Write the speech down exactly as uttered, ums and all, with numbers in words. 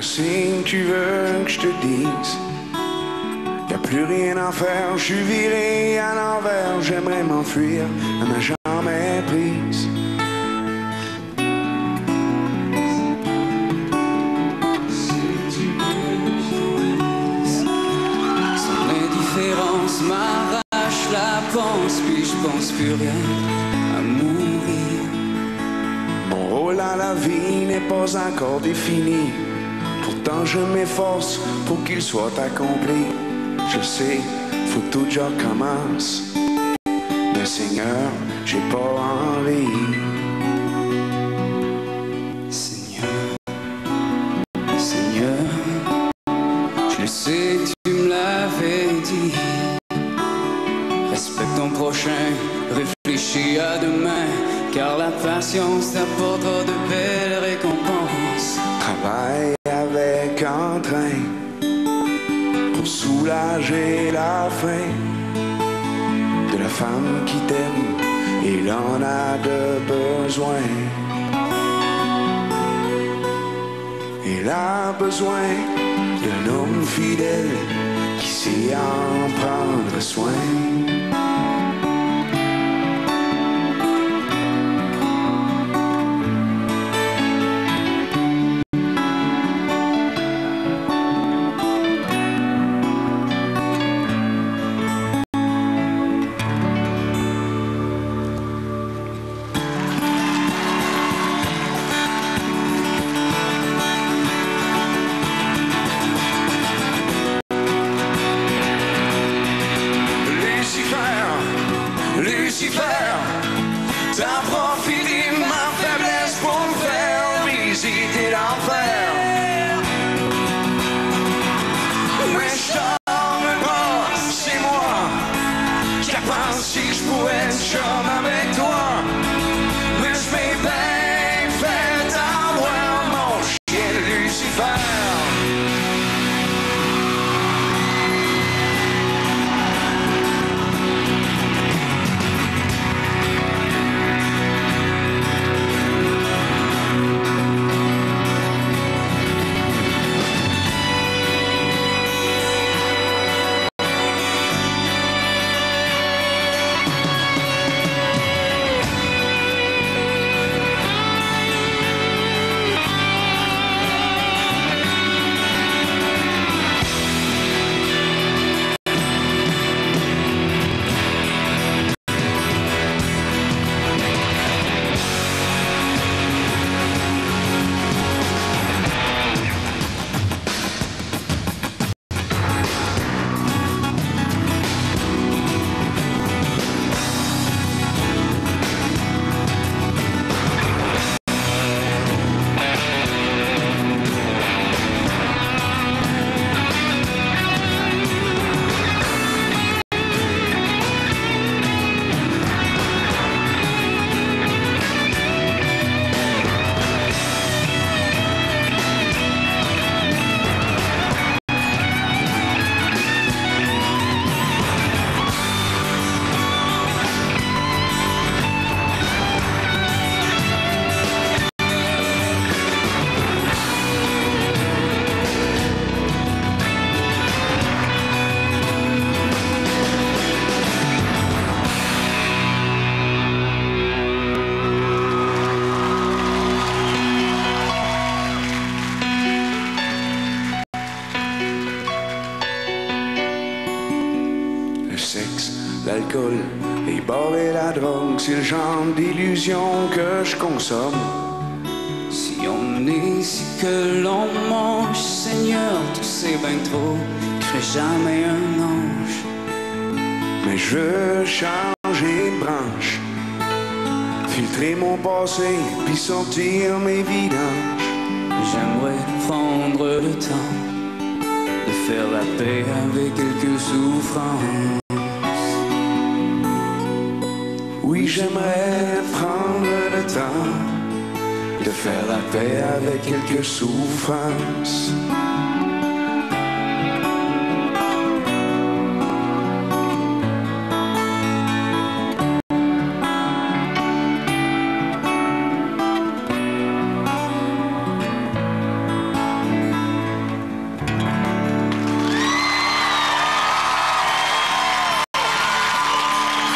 sais que tu veux que je te dise. Y'a plus rien à faire, je suis viré à l'envers. J'aimerais m'enfuir, elle m'a jamais prise. Son indifférence m'arrache la panse, puis je pense plus rien à mourir. Mon rôle à la vie n'est pas encore défini. Pourtant je m'efforce pour qu'il soit accompli. Je sais, faut que tout je recommence. Mais Seigneur, j'ai pas envie. Seigneur, Seigneur, je le sais, tu me l'avais dit. Respecte ton prochain, réfléchis à demain, car la patience t'apportera de belles récompenses. Travaille avec entrain pour soulager la faim de la femme qui t'aime, il en a de besoin. Il a besoin d'un homme fidèle qui sait en prendre soin. Lucifer, t'as profité de ma faiblesse pour me faire visiter l'enfer. Mais je t'en veux pas, c'est moi qui a pensé que je pouvais être chum avec toi. Mais je m'ai bien fait avoir mon chien Lucifer. L'alcool, les bars et la drogue, c'est le genre d'illusion que je consomme. Si on est ici que l'on mange, Seigneur, tu sais bien trop, je serai jamais un ange. Mais je veux changer de branche, filtrer mon passé, puis sortir mes vidanges. J'aimerais prendre le temps de faire la paix avec quelques souffrances. Oui, j'aimerais prendre le temps de faire la paix avec quelques souffrances.